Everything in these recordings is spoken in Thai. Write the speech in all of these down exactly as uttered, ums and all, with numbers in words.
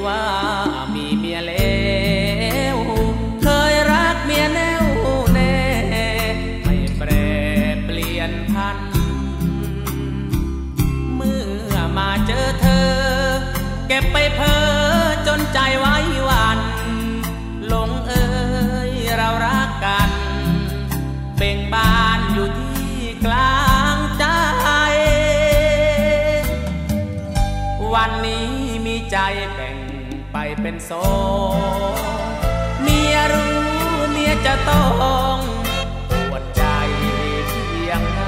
ว่ามีเมียแล้วเคยรักเมียแน่วแน่ไม่แปรเปลี่ยนพันเมื่อมาเจอเธอเก็บไปเพ้อจนใจไว้วันหลงเอ่ยเรารักกันเบ่งบานอยู่ที่กลางใจวันนี้มีใจแบ่งไปเป็นสองเมียรู้เมียจะต้องปวดใจเพียงไหน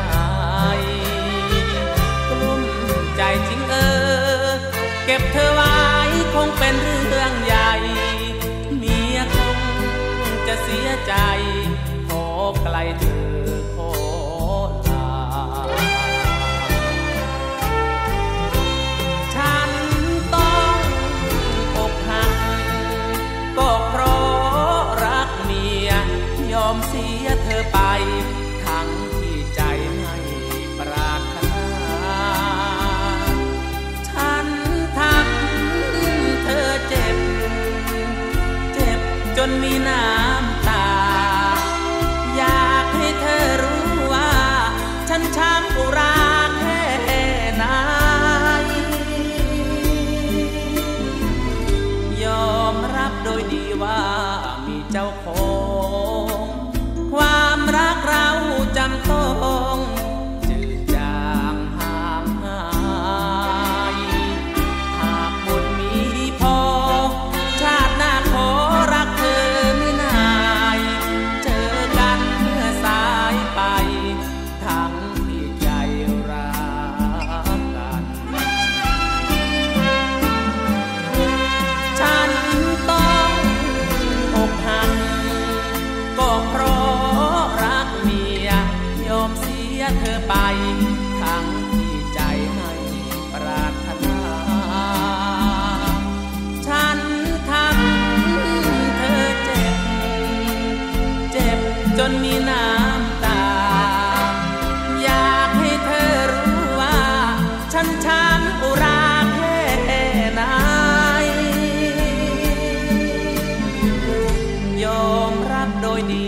กลุ้มใจจริงเออเก็บเธอไว้คงเป็นเรื่องใหญ่เมียคงจะเสียใจขอไกลเธอขอลาฉันต้องอกหักก็เพราะรักเมียยอมเสียเธอไปทั้งที่ใจไม่ปรารถนาฉันทำเธอเจ็บเจ็บจนมีน้ำตาอยากให้เธอรู้ว่าฉันช้ำอุราแค่ไหนยอมรับโดยดีว่ามีเจ้าของความรักเราจำต้องจืดจางห่างหายหากหมดมีพอชาติหน้าขอรักเธอไม่นายเจอกันเมื่อสายไปทั้งที่ใจรักกันฉันต้องอกหักก็เพราะรักเมียยอมเสียเธอไปทั้งที่ใจไม่ปรารถนาฉันทำเธอเจ็บเจ็บจนมีน้ำตาอยากให้เธอรู้ว่าฉันช้ำอุราแค่ไหนยอมรับโดยดี